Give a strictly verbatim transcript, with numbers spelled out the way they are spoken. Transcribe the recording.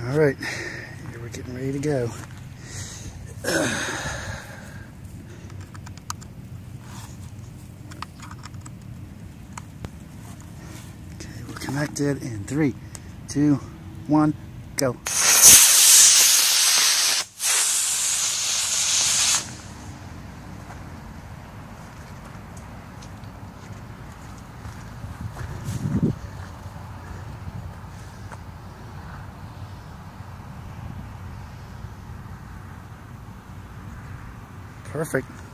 All right, here we're getting ready to go. Okay, we're connected in three, two, one, go. Perfect.